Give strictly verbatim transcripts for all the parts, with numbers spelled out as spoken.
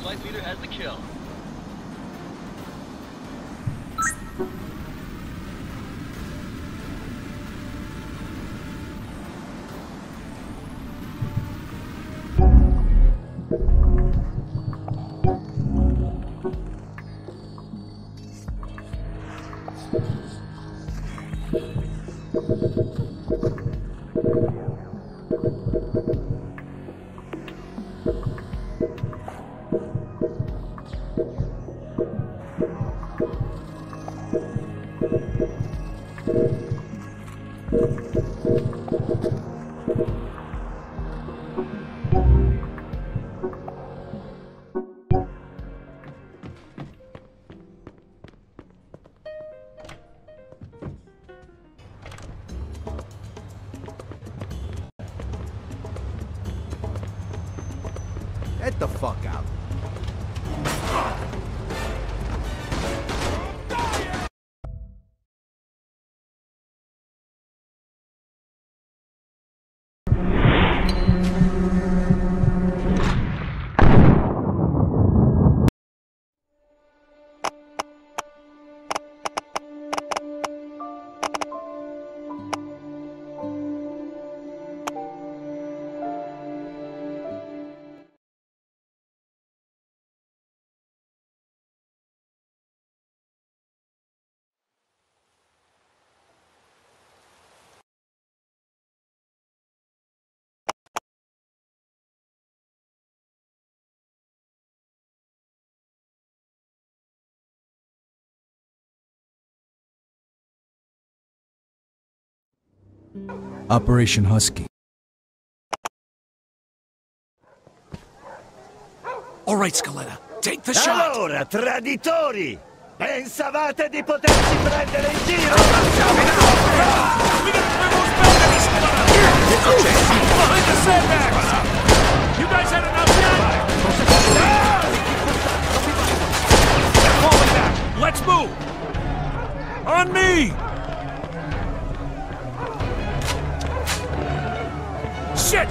Flight leader has the kill. Get the fuck out. Operation Husky. All right, Scaletta, take the shot! Allora, traditori! Pensavate di poterci prendere in giro? Behind the sandbags! You guys had enough yet? They're falling back! Let's move! On me! Shit!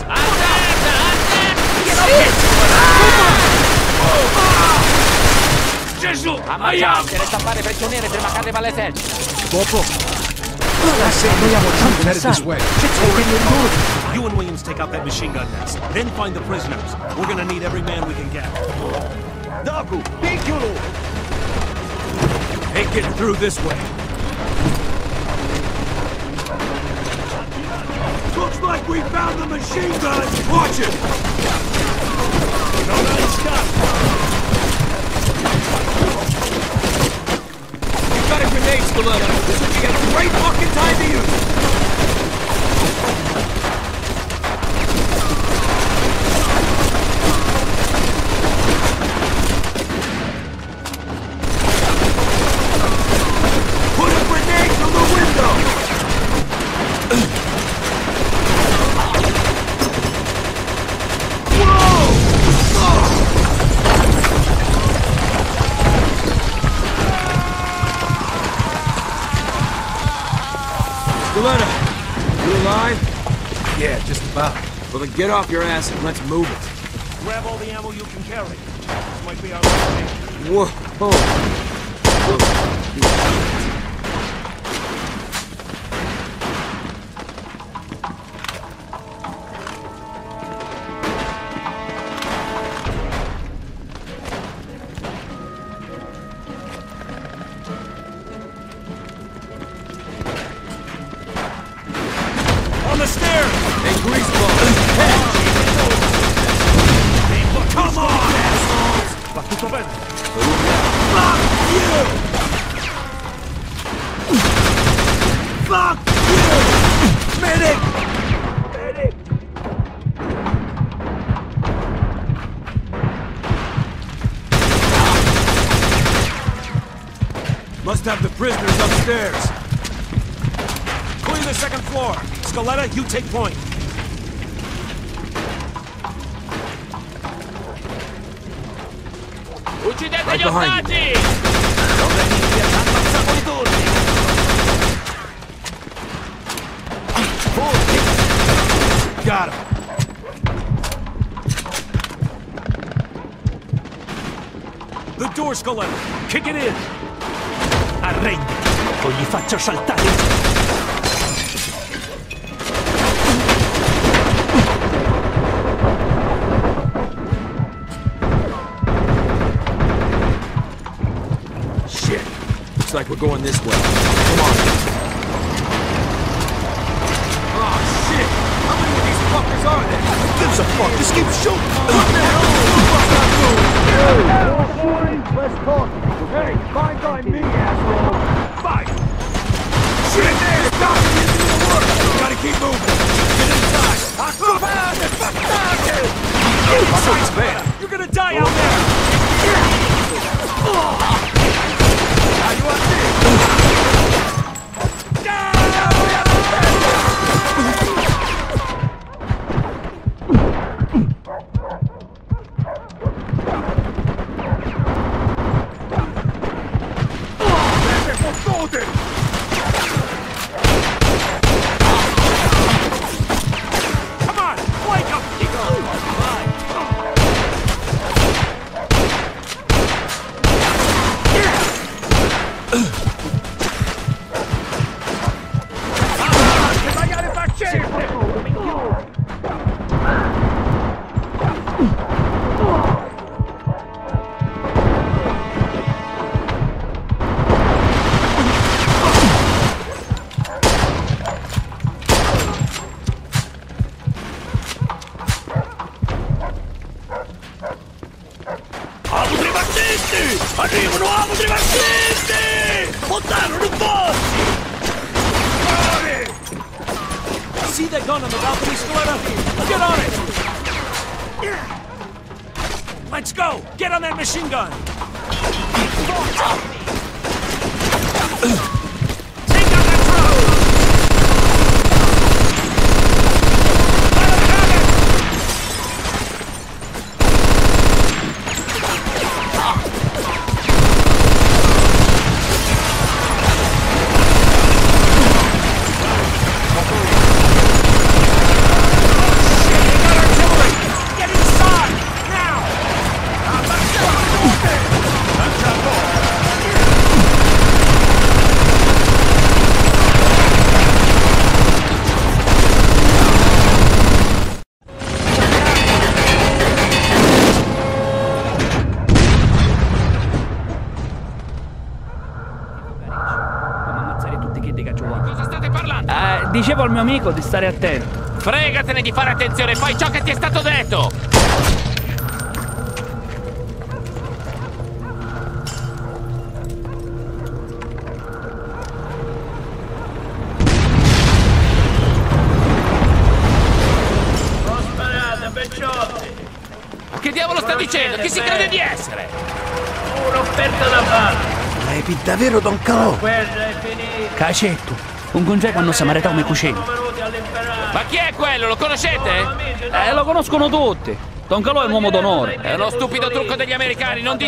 Gesù! Ammazzate, resta a fare prigioniere prima che arriva l'esercito. Dopo. I say we have a headed this way. You and Williams take out that machine gun nest. Then find the prisoners. We're gonna need every man we can get. Doku, piccolo! Ain't getting through this way. Looks like we found the machine gun! Watch it! No, no, stop! You got a grenade, Scaletta. This would be a great fucking time to use it. Put a grenade through the window! Scaletta, you alive? Yeah, just about. Well, then get off your ass and let's move it. Grab all the ammo you can carry. This might be our last chance. Whoa. Whoa. On the stairs! Hey, Greaseball! Come on, assholes! Va tutto bene? Fuck you! Fuck you! Medic! Medic! Must have the prisoners upstairs. Clear the second floor. Scaletta, you take point. Uccidete Right gli behind ostaggi! Ammazziamo i turni! Got him. The door, Scoletto! Kick it in! Arrenditi o gli faccio saltare il... Shit. Looks like we're going this way. Come on. Oh, shit! How many of these fuckers are there? Gives a fuck, just keep shooting! What the hell is this fucker doing? Let's talk. Hey, fine by me, asshole. Fight! Shit! Stop! Gotta keep moving! Get inside! Science man! You're gonna die out there! How you want this? Arrivano amo dei marxisti! Lontano, non posso! See that gun on the balcony, Scoletto? Get on it! Let's go! Get on that machine gun! Take out that truck! Cosa state parlando? Eh, dicevo al mio amico di stare attento. Fregatene di fare attenzione, fai ciò che ti è stato detto! Che diavolo sta dicendo? Chi si crede di essere? Un'offerta da fare. È davvero Don Calò? Guerra è finita. Cacetto, un congeco hanno samarità come cucina. Ma chi è quello? Lo conoscete? Eh, lo conoscono tutti. Don Calò è un uomo d'onore. È uno stupido trucco degli americani, non dite...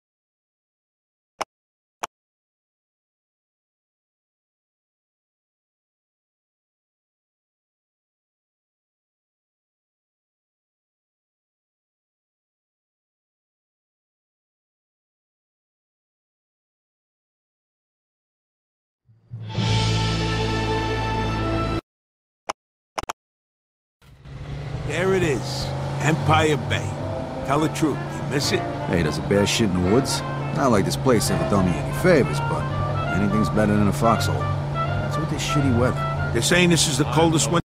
There it is. Empire Bay. Tell the truth. You miss it? Hey, does a bear shit in the woods? Not like this place ever done me any favors, but anything's better than a foxhole. What's with this shitty weather? They're saying this is the coldest winter.